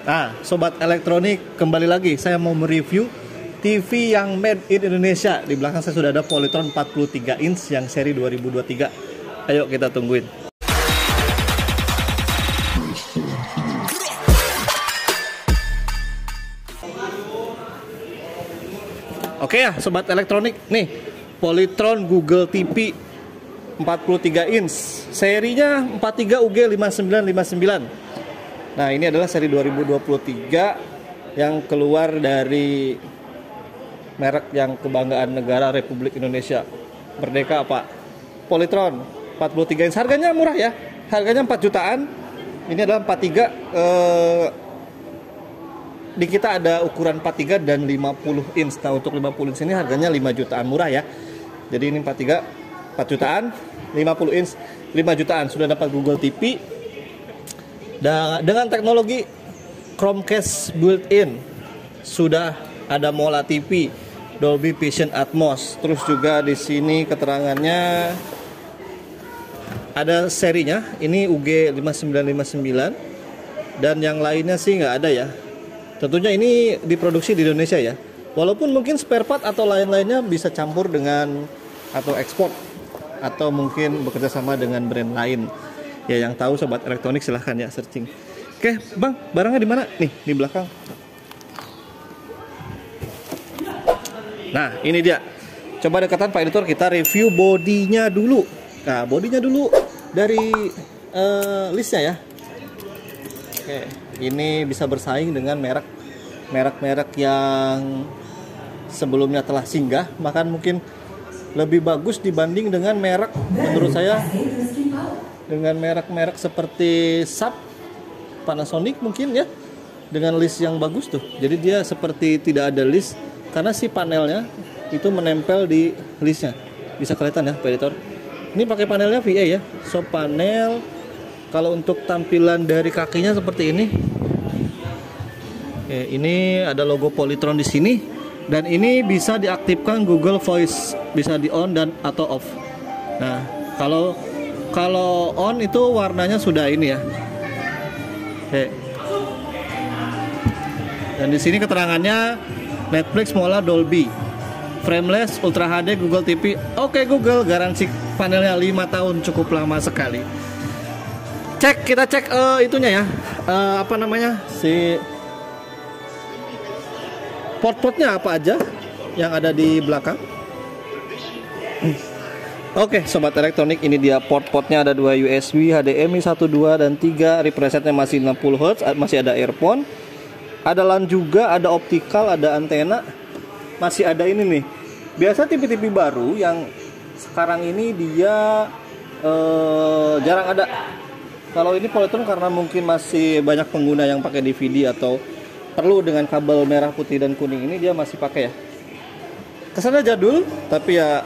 Nah, sobat elektronik, kembali lagi saya mau mereview TV yang made in Indonesia. Di belakang saya sudah ada Polytron 43 inch yang seri 2023. Ayo kita tungguin. Oke ya, sobat elektronik, nih Polytron Google TV 43 inch, serinya 43 UG5959. Nah, ini adalah seri 2023 yang keluar dari merek yang kebanggaan negara Republik Indonesia. Merdeka Pak. Polytron 43 inch, harganya murah ya. Harganya 4 jutaan. Ini adalah 43. Di kita ada ukuran 43 dan 50 inch. Nah, untuk 50 inch ini harganya 5 jutaan, murah ya. Jadi ini 43 4 jutaan, 50 inch 5 jutaan. Sudah dapat Google TV dan dengan teknologi Chromecast built-in. Sudah ada Mola TV, Dolby Vision Atmos. Terus juga di sini keterangannya ada serinya. Ini UG5959 dan yang lainnya sih nggak ada ya. Tentunya ini diproduksi di Indonesia ya. Walaupun mungkin spare part atau lain-lainnya bisa campur dengan atau ekspor atau mungkin bekerja sama dengan brand lain. Ya, yang tahu sobat elektronik silahkan ya searching. Oke, Bang, barangnya di mana? Nih, di belakang. Nah, ini dia. Coba dekatan Pak Editor, kita review bodinya dulu. Nah, bodinya dulu dari listnya ya. Oke, ini bisa bersaing dengan merek-merek yang sebelumnya telah singgah, bahkan mungkin lebih bagus dibanding dengan merek, menurut saya, dengan merek-merek seperti Sharp, Panasonic mungkin ya, dengan list yang bagus tuh. Jadi dia seperti tidak ada list karena si panelnya itu menempel di listnya. Bisa kelihatan ya, Pak Editor. Ini pakai panelnya VA ya, so panel. Kalau untuk tampilan dari kakinya seperti ini. Oke, ini ada logo Polytron di sini dan ini bisa diaktifkan Google Voice, bisa di on dan atau off. Nah, kalau on itu warnanya sudah ini ya. Oke. Dan di sini keterangannya Netflix, Mola, Dolby, frameless, Ultra HD, Google TV. Oke Google, garansi panelnya 5 tahun, cukup lama sekali. Kita cek itunya ya. Apa namanya? Si port-portnya apa aja yang ada di belakang. Oke, sobat elektronik, ini dia port-portnya. Ada 2 USB, HDMI 1, 2, dan 3. Represetnya masih 60 Hz, masih ada earphone. Ada LAN juga, ada optikal, ada antena. Masih ada ini nih. Biasa TV-TV baru yang sekarang ini dia jarang ada. Kalau ini Polytron karena mungkin masih banyak pengguna yang pakai DVD atau perlu dengan kabel merah, putih, dan kuning, ini dia masih pakai ya. Kesannya jadul, tapi ya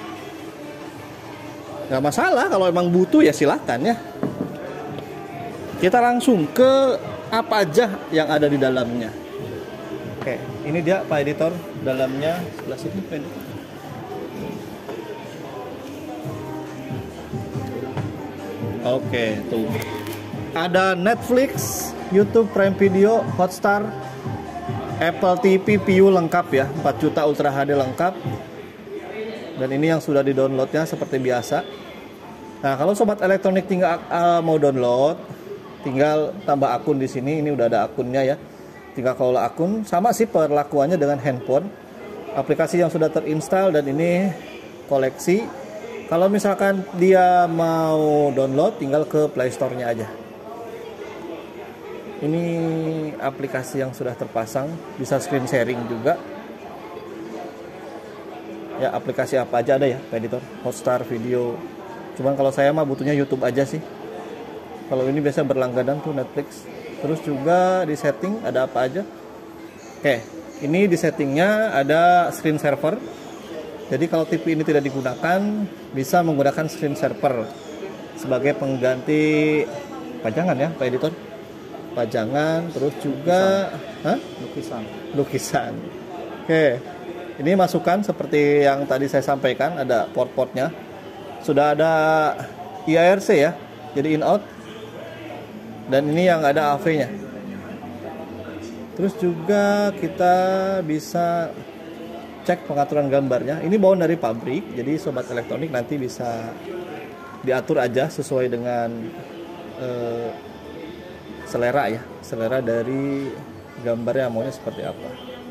nggak masalah, kalau emang butuh ya silakan ya. Kita langsung ke apa aja yang ada di dalamnya. Oke, ini dia Pak Editor, dalamnya sebelah sini Pak Editor. Oke, tuh ada Netflix, YouTube, Prime Video, Hotstar, Apple TV, Piu lengkap ya, 4 juta Ultra HD lengkap. Dan ini yang sudah di-downloadnya seperti biasa. Nah, kalau sobat elektronik tinggal mau download, tinggal tambah akun di sini. Ini udah ada akunnya ya. Tinggal kelola akun, sama sih perlakuannya dengan handphone. Aplikasi yang sudah terinstall dan ini koleksi. Kalau misalkan dia mau download, tinggal ke Play Store-nya aja. Ini aplikasi yang sudah terpasang, bisa screen sharing juga. Ya, aplikasi apa aja ada ya, Pak Editor. Hotstar, video. Cuman kalau saya mah butuhnya YouTube aja sih. Kalau ini biasa berlangganan tuh Netflix. Terus juga di setting ada apa aja. Oke, ini di settingnya ada screen saver. Jadi kalau TV ini tidak digunakan, bisa menggunakan screen saver sebagai pengganti pajangan ya, Pak Editor. Pajangan, terus juga lukisan. Oke. Ini masukan seperti yang tadi saya sampaikan, ada port-portnya. Sudah ada IARC ya, jadi in out. Dan ini yang ada AV-nya. Terus juga kita bisa cek pengaturan gambarnya. Ini bawaan dari pabrik, jadi sobat elektronik nanti bisa diatur aja sesuai dengan selera ya, selera dari gambarnya maunya seperti apa.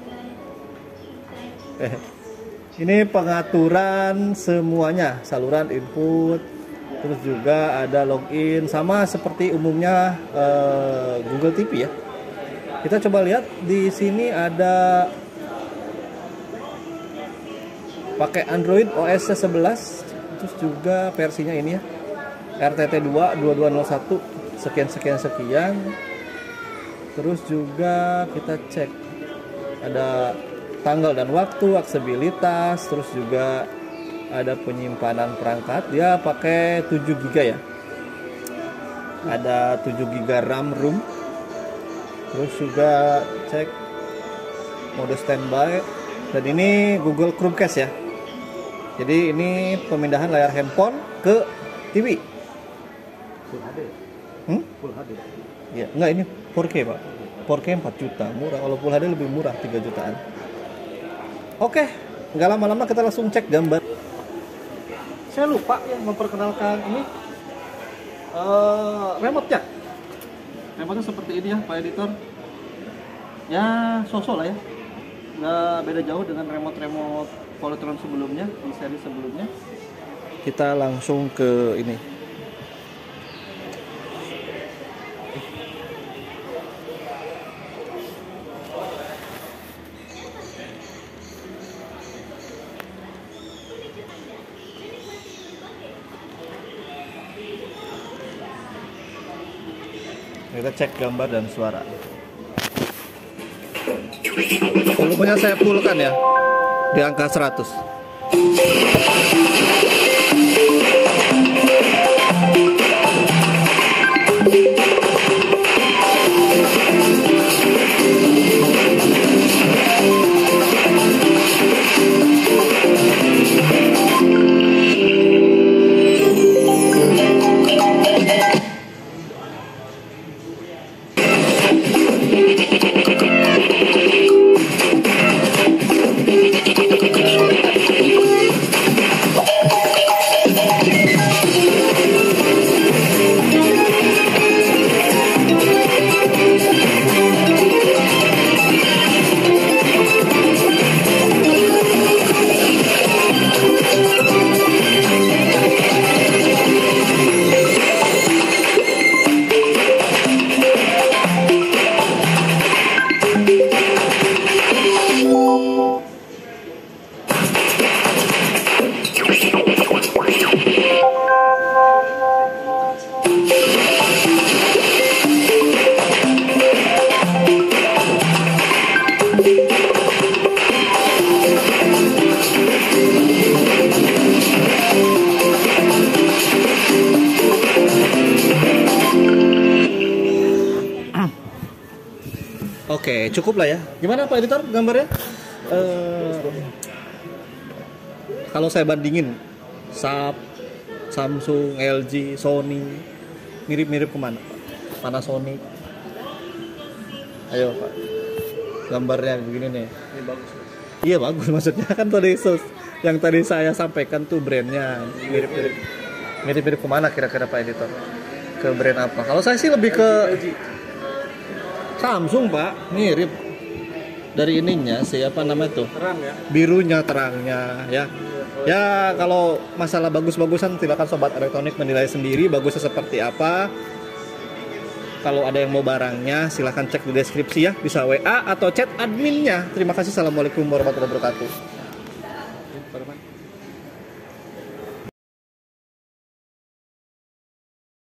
Ini pengaturan semuanya, saluran input, terus juga ada login, sama seperti umumnya Google TV ya. Kita coba lihat di sini ada pakai Android OS 11, terus juga versinya ini ya, RTT2 2201 sekian. Terus juga kita cek ada tanggal dan waktu, aksesibilitas, terus juga ada penyimpanan perangkat. Dia pakai 7 GB ya. Ada 7 GB RAM ROM. Terus juga cek mode standby. Dan ini Google Chromecast ya. Jadi ini pemindahan layar handphone ke TV. Full HD. Full HD. Ya, enggak, ini 4K Pak. 4K 4 juta, murah. Kalau Full HD lebih murah, 3 jutaan. Oke, nggak lama-lama kita langsung cek gambar. Saya lupa ya memperkenalkan ini remote-nya. Remote-nya seperti ini ya, Pak Editor. Ya, sosok lah ya. Nggak beda jauh dengan remote-remote Polytron sebelumnya, di seri sebelumnya. Kita langsung ke ini. Kita cek gambar dan suara. Volumenya saya fullkan ya, di angka 100. Oke, cukup lah ya. Gimana Pak Editor gambarnya? Kalau saya bandingin Samsung, LG, Sony, mirip-mirip kemana Pak? Panasonic. Ayo Pak, gambarnya begini nih. Ini bagus. Iya bagus, maksudnya kan tadi yang tadi saya sampaikan tuh brandnya mirip-mirip kemana kira-kira Pak Editor? Ke brand apa? Kalau saya sih lebih ke Samsung Pak, mirip dari ininya siapa namanya tuh? Terang ya. Birunya, terangnya ya. Ya kalau masalah bagus-bagusan silakan sobat elektronik menilai sendiri bagusnya seperti apa. Kalau ada yang mau barangnya silakan cek di deskripsi ya, bisa WA atau chat adminnya. Terima kasih. Assalamualaikum warahmatullahi wabarakatuh.